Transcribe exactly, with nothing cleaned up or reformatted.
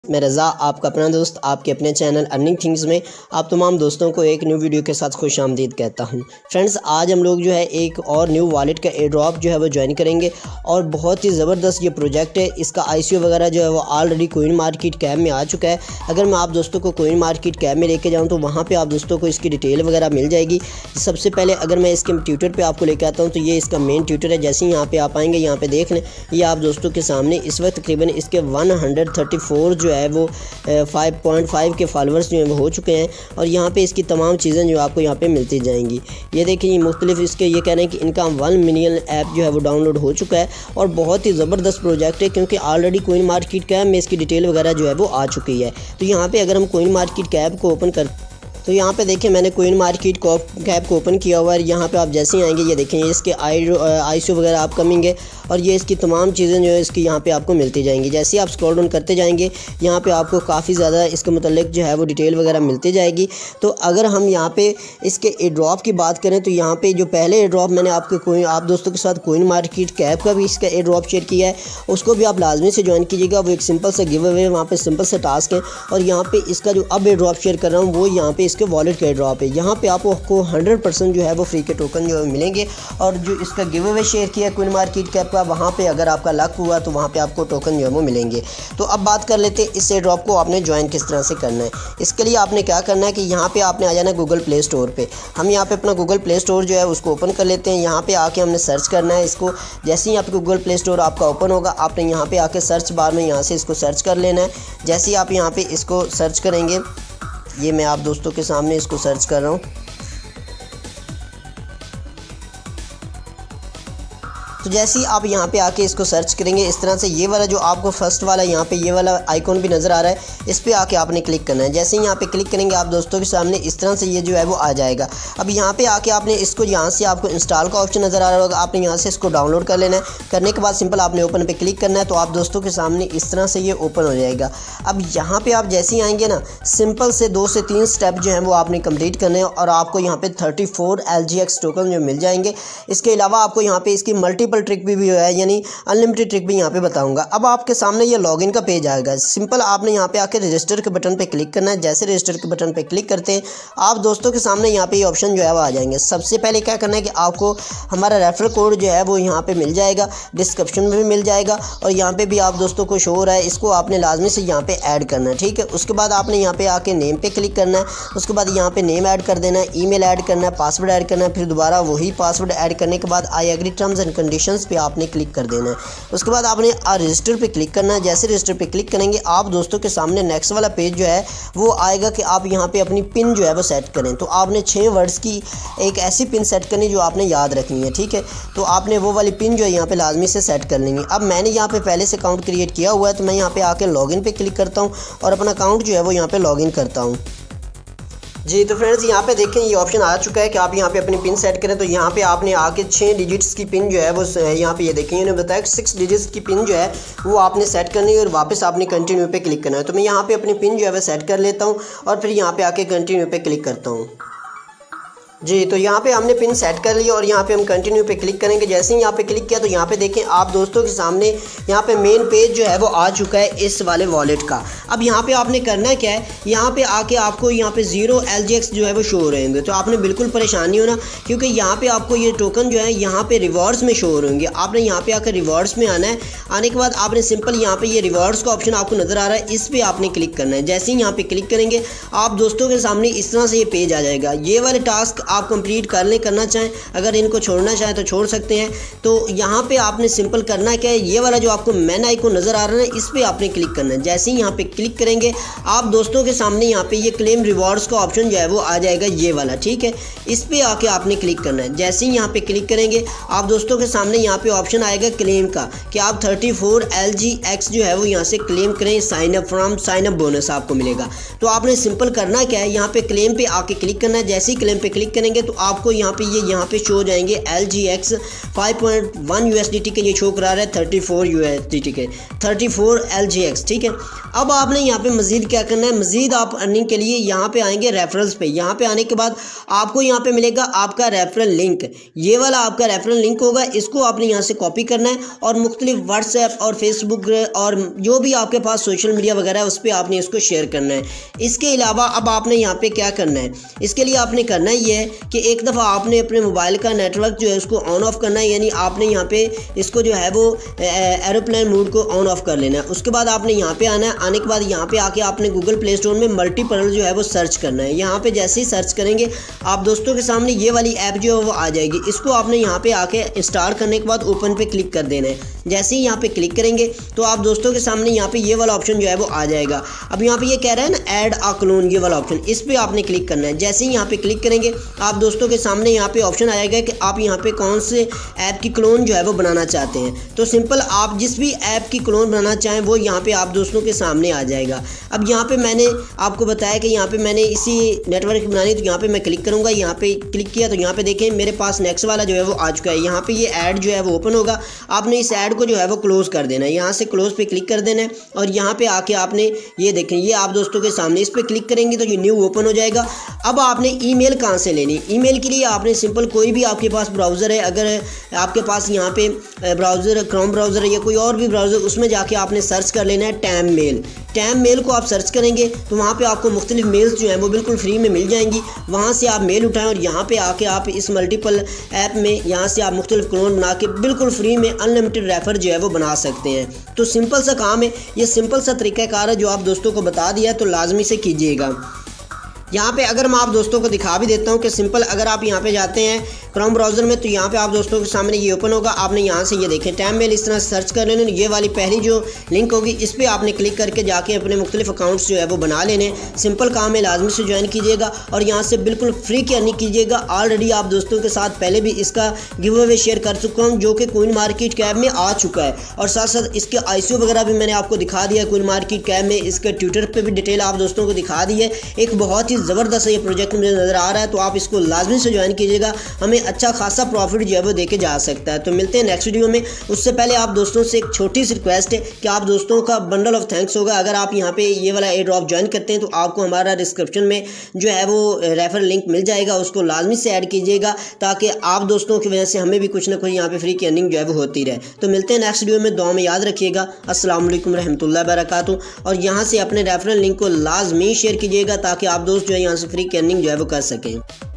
मैं रज़ा, आपका अपना दोस्त, आपके अपने चैनल अर्निंग थिंग्स में आप तमाम दोस्तों को एक न्यू वीडियो के साथ खुश आमदीद कहता हूं। फ्रेंड्स, आज हम लोग जो है एक और न्यू वॉलेट का एयर ड्रॉप जो है वो ज्वाइन करेंगे और बहुत ही ज़बरदस्त ये प्रोजेक्ट है। इसका आईसीओ वगैरह जो है वो ऑलरेडी कोइन मार्केट कैप में आ चुका है। अगर मैं आप दोस्तों को कोइन मार्केट कैप में लेके जाऊँ तो वहाँ पर आप दोस्तों को इसकी डिटेल वगैरह मिल जाएगी। सबसे पहले अगर मैं इसके ट्विटर पर आपको लेके आता हूँ तो ये इसका मेन ट्विटर है। जैसे ही यहाँ पर आप आएँगे, यहाँ पर देख लें, ये आप दोस्तों के सामने इस वक्त तकरीबन इसके वन हंड्रेड थर्टी फोर जो है वो फाइव पॉइंट फाइव के फॉलोअर्स जो हैं वो हो चुके हैं और यहाँ पे इसकी तमाम चीज़ें जो आपको यहाँ पे मिलती जाएंगी। ये देखिए, मुख्तलिफ इसके ये कह रहे हैं कि इनका वन मिलियन ऐप जो है वो डाउनलोड हो चुका है और बहुत ही ज़बरदस्त प्रोजेक्ट है क्योंकि ऑलरेडी कोइन मार्केट कैप में इसकी डिटेल वगैरह जो है वो आ चुकी है। तो यहाँ पर अगर हम कोइन मार्केट कैप को ओपन कर तो यहाँ पे देखिए, मैंने कोइन मार्केट कैप को ओपन किया हुआ है। यहाँ पे आप जैसे ही आएंगे, ये देखें, इसके आई आईसीओ वगैरह आप कमेंगे और ये इसकी तमाम चीज़ें जो है इसकी यहाँ पे आपको मिलती जाएंगी। जैसे ही आप स्क्रॉल डाउन करते जाएंगे, यहाँ पे आपको काफ़ी ज़्यादा इसके मतलब जो है वो डिटेल वगैरह मिलती जाएगी। तो अगर हम यहाँ पे इसके एयर ड्रॉप की बात करें तो यहाँ पे जो पहले एयर ड्रॉप मैंने आपके कोई आप दोस्तों के साथ कोइन मार्केट कैप का भी इसका एयर ड्रॉप शेयर किया है, उसको भी आप लाजमी से ज्वाइन कीजिएगा। वो एक सिंपल सा गिव अवे, वहाँ पर सिंपल से टास्क है और यहाँ पर इसका जो अब एयर ड्रॉप शेयर कर रहा हूँ वो यहाँ पर इसके वॉलेट का एयर ड्रॉप है। यहाँ पे आपको हंड्रेड परसेंट जो है वो फ्री के टोकन जो है मिलेंगे और जो इसका गिव अवे शेयर किया है कोइन मार्केट कैप का, वहाँ पे अगर आपका लक हुआ तो वहाँ पे आपको टोकन जो है वो मिलेंगे। तो अब बात कर लेते हैं इस एयर ड्रॉप को आपने ज्वाइन किस तरह से करना है। इसके लिए आपने क्या करना है कि यहाँ पे आपने आ जाना गूगल प्ले स्टोर पे। हम यहाँ पे अपना गूगल प्ले स्टोर जो है उसको ओपन कर लेते हैं। यहाँ पे आके हमने सर्च करना है इसको। जैसे ही यहाँ पे गूगल प्ले स्टोर आपका ओपन होगा, आपने यहाँ पे आके सर्च बार में यहाँ से इसको सर्च कर लेना है। जैसे ही आप यहाँ पे इसको सर्च करेंगे, ये मैं आप दोस्तों के सामने इसको सर्च कर रहा हूँ। तो जैसे ही आप यहाँ पे आके इसको सर्च करेंगे, इस तरह से ये वाला जो आपको फर्स्ट वाला यहाँ पे ये वाला आइकॉन भी नज़र आ रहा है, इस पे आके आपने क्लिक करना है। जैसे ही यहाँ पे क्लिक करेंगे, आप दोस्तों के सामने इस तरह से ये जो है वो आ जाएगा। अब यहाँ पे आके आपने इसको यहाँ से आपको इंस्टॉल का ऑप्शन नज़र आ रहा होगा, आपने यहाँ से इसको डाउनलोड कर लेना है। करने के बाद सिंपल आपने ओपन पे क्लिक करना है तो आप दोस्तों के सामने इस तरह से ये ओपन हो जाएगा। अब यहाँ पर आप जैसे ही आएँगे ना, सिंपल से दो से तीन स्टेप जो है वो आपने कम्प्लीट करने हैं और आपको यहाँ पर thirty four L G X token जो मिल जाएंगे। इसके अलावा आपको यहाँ पर इसकी मल्टी ट्रिक भी, भी है, यानी अनलिमिटेड ट्रिक भी यहाँ पे बताऊंगा। अब आपके सामने ये लॉगिन का पेज आएगा। सिंपल आपने यहाँ पे आके रजिस्टर के बटन पे क्लिक करना है। जैसे रजिस्टर के बटन पे क्लिक करते हैं, आप दोस्तों के सामने यहाँ पे ये ऑप्शन जो है वो आ जाएंगे। सबसे पहले क्या करना है कि आपको हमारा रेफरल कोड जो है वो यहाँ पे मिल जाएगा, डिस्क्रिप्शन में भी मिल जाएगा और यहाँ पे भी आप दोस्तों को शो हो रहा है। इसको आपने लाजमी से यहाँ पे ऐड करना है, ठीक है। उसके बाद आपने यहाँ पे आके नेम पे क्लिक करना है। उसके बाद यहाँ पे नेम ऐड कर देना है, ईमेल ऐड करना है, पासवर्ड ऐड करना है, फिर दोबारा वही पासवर्ड ऐड करने के बाद I agree terms and conditions पे आपने क्लिक कर देना है। उसके बाद आपने रजिस्टर पे क्लिक करना है। जैसे रजिस्टर पे क्लिक करेंगे, आप दोस्तों के सामने नेक्स्ट वाला पेज जो है वो आएगा कि आप यहाँ पे अपनी पिन जो है वो सेट करें। तो आपने छः वर्ड्स की एक ऐसी पिन सेट करनी जो आपने याद रखनी है, ठीक है। तो आपने वो वाली पिन जो है यहाँ पे लाजमी से सेट कर लेंगे। अब मैंने यहाँ पे पहले से अकाउंट क्रिएट किया हुआ है तो मैं यहाँ पे आके लॉगिन पे क्लिक करता हूँ और अपना अकाउंट जो है वो यहाँ पे लॉगिन करता हूँ। जी, तो फ्रेंड्स, यहाँ पे देखें ये ऑप्शन आ चुका है कि आप यहाँ पे अपनी पिन सेट करें। तो यहाँ पे आपने आके छः डिजिट्स की पिन जो है वो यहाँ पे ये देखें, इन्होंने बताया कि सिक्स डिजिट्स की पिन जो है वो आपने सेट करनी है और वापस आपने कंटिन्यू पे क्लिक करना है। तो मैं यहाँ पे अपनी पिन जो है वो सेट कर लेता हूँ और फिर यहाँ पे आके कंटिन्यू पे क्लिक करता हूँ। जी, तो यहाँ पे हमने पिन सेट कर लिया और यहाँ पे हम कंटिन्यू पे क्लिक करेंगे। जैसे ही यहाँ पे क्लिक किया तो यहाँ पे देखें, आप दोस्तों के सामने यहाँ पे मेन पेज जो है वो आ चुका है इस वाले वॉलेट का। अब यहाँ पे आपने करना क्या है, यहाँ पे आके आपको यहाँ पे जीरो एल जी एक्स जो है वो शो हो रहेंगे। तो आपने बिल्कुल परेशान नहीं होना क्योंकि यहाँ पे आपको ये टोकन जो है यहाँ पे रिवॉर्ड्स में शो हो रहेंगे। आपने यहाँ पे आकर रिवॉर्ड्स में आना है। आने के बाद आपने सिंपल यहाँ पे ये रिवॉर्ड्स का ऑप्शन आपको नज़र आ रहा है, इस पर आपने क्लिक करना है। जैसे ही यहाँ पे क्लिक करेंगे, आप दोस्तों के सामने इस तरह से ये पेज आ जाएगा। ये वाले टास्क आप कंप्लीट कर ले करना चाहें, अगर इनको छोड़ना चाहें तो छोड़ सकते हैं। तो यहाँ पे आपने सिंपल करना क्या है, ये वाला जो आपको मैन आइकॉन नज़र आ रहा है इस पे आपने क्लिक करना है। जैसे ही यहाँ पे क्लिक करेंगे, आप दोस्तों के सामने यहाँ पे ये क्लेम रिवॉर्ड्स का ऑप्शन जो है वो आ जाएगा, ये वाला, ठीक है। इस पे आके आपने क्लिक करना है। जैसे ही यहाँ पे क्लिक करेंगे, आप दोस्तों के सामने यहाँ पे ऑप्शन आएगा क्लेम का कि आप thirty four L G X जो है वो यहाँ से क्लेम करें। Sign up from sign up bonus आपको मिलेगा। तो आपने सिंपल करना क्या है, यहाँ पे क्लेम पे आके क्लिक करना है। जैसे ही क्लेम पे क्लिक करेंगे तो आपको यहाँ पे ये यहाँ पे शो हो जाएंगे L G X five point one U S D T के ये शो करा रहा है thirty four U S D T के thirty four L G X. ठीक है, अब आपने यहाँ पे मज़ीद क्या करना है, मज़ीद आप अर्निंग के लिए यहाँ पे आएंगे रेफरल्स पे। यहाँ पे आने के बाद आपको यहाँ पे मिलेगा आपका रेफरल लिंक, ये वाला आपका रेफरल लिंक होगा, इसको आपने यहाँ से कॉपी करना है और मुख्तलिफ व्हाट्सएप और फेसबुक और जो भी आपके पास सोशल मीडिया वगैरह है उस पर आपने इसको शेयर करना है। इसके अलावा अब आपने यहाँ पे क्या करना है, इसके लिए आपने करना ये है कि एक दफ़ा आपने अपने मोबाइल का नेटवर्क जो है उसको ऑन ऑफ करना है, यानी आपने यहाँ पे इसको जो है वो एरोप्लेन मोड को ऑन ऑफ कर लेना है। उसके बाद आपने यहाँ पे आना है, आने के बाद यहाँ पे आके आपने गूगल प्ले स्टोर में मल्टीपर्ल जो है वो सर्च करना है। यहाँ पे जैसे ही सर्च करेंगे आप दोस्तों के सामने ये वाली ऐप जो है वो आ जाएगी। इसको आपने यहाँ पे आके इंस्टॉल करने के बाद ओपन पे क्लिक कर देना है। जैसे ही यहाँ पे क्लिक करेंगे तो आप दोस्तों के सामने यहाँ पे ये वाला ऑप्शन जो है वो आ जाएगा। अब यहाँ पे ये कह रहा है ना ऐड अ क्लोन, ये वाला ऑप्शन, इस पे आपने क्लिक करना है। जैसे ही यहाँ पे क्लिक करेंगे आप दोस्तों के सामने यहाँ पे ऑप्शन आएगा कि आप यहाँ पे कौन से ऐप की क्लोन जो है वो बनाना चाहते हैं। तो सिंपल आप जिस भी ऐप की क्लोन बनाना चाहें वो यहाँ पे आप दोस्तों के सामने आ जाएगा। अब यहाँ पे मैंने आपको बताया कि यहाँ पे मैंने इसी नेटवर्क बनानी, तो यहाँ पे मैं क्लिक करूँगा। यहाँ पे क्लिक किया तो यहाँ पे देखें मेरे पास नेक्स्ट वाला जो है वो आ चुका है। यहाँ पे ये ऐड जो है वो ओपन होगा, आपने इस ऐड को जो है वो क्लोज कर देना है। यहाँ से क्लोज पे क्लिक कर देना है और यहाँ पे आके आपने ये देखें ये आप दोस्तों के सामने इस पे क्लिक करेंगे तो ये न्यू ओपन हो जाएगा। अब आपने ईमेल कहाँ से लेनी, ईमेल के लिए आपने सिंपल कोई भी आपके पास ब्राउज़र है, अगर आपके पास यहाँ पे ब्राउज़र क्रोम ब्राउज़र है या कोई और भी ब्राउज़र, उसमें जाके आपने सर्च कर लेना है टैम मेल। टैम मेल को आप सर्च करेंगे तो वहाँ पे आपको मुख्तलिफ मेल्स जो हैं वो बिल्कुल फ्री में मिल जाएंगी। वहाँ से आप मेल उठाएं और यहाँ पे आके आप इस मल्टीपल ऐप में यहाँ से आप मुख्तलिफ क्लोन बना के बिल्कुल फ्री में अनलिमिटेड रेफर जो है वो बना सकते हैं। तो सिंपल सा काम है, ये सिंपल सा तरीक़ाकार है जो आप दोस्तों को बता दिया, तो लाजमी से कीजिएगा। यहाँ पे अगर मैं आप दोस्तों को दिखा भी देता हूँ कि सिंपल अगर आप यहाँ पे जाते हैं क्रोम ब्राउज़र में तो यहाँ पे आप दोस्तों के सामने ये ओपन होगा। आपने यहाँ से ये देखें टैम मेल इस तरह सर्च कर लेना, ये वाली पहली जो लिंक होगी इस पर आपने क्लिक करके जाके अपने मुख्तलिफ अकाउंट्स जो है वो बना लेने। सिंपल काम है, लाजमी से ज्वाइन कीजिएगा और यहाँ से बिल्कुल फ्री की अर्निंग कीजिएगा। ऑलरेडी आप दोस्तों के साथ पहले भी इसका गिव अवे शेयर कर चुका हूँ जो कि कोइन मार्केट कैप में आ चुका है, और साथ साथ इसके आई सी ओ वगैरह भी मैंने आपको दिखा दिया कोइन मार्केट कैप में। इसके ट्विटर पर भी डिटेल आप दोस्तों को दिखा दी है। एक बहुत ही ज़बरदस्त ये प्रोजेक्ट मुझे नज़र आ रहा है, तो आप इसको लाजमी से ज्वाइन कीजिएगा, हमें अच्छा खासा प्रॉफिट जो है वो देके जा सकता है। तो मिलते हैं नेक्स्ट वीडियो में। उससे पहले आप दोस्तों से एक छोटी सी रिक्वेस्ट है कि आप दोस्तों का बंडल ऑफ थैंक्स होगा अगर आप यहाँ पे ये वाला एयर ड्रॉप ज्वाइन करते हैं, तो आपको हमारा डिस्क्रिप्शन में जो है वो रेफर लिंक मिल जाएगा, उसको लाजमी से ऐड कीजिएगा ताकि आप दोस्तों की वजह से हमें भी कुछ ना कुछ यहाँ पे फ्री की अर्निंग जो है वो होती रहे। तो मिलते हैं नेक्स्ट वीडियो में, दुआ में याद रखिएगा। अस्सलाम वालेकुम रहमतुल्लाहि व बरकातुहू। और यहाँ से अपने रेफरल लिंक को लाजमी शेयर कीजिएगा ताकि आप दोस्त जो है यहाँ से फ्री की अर्निंग जो है वो कर सकें।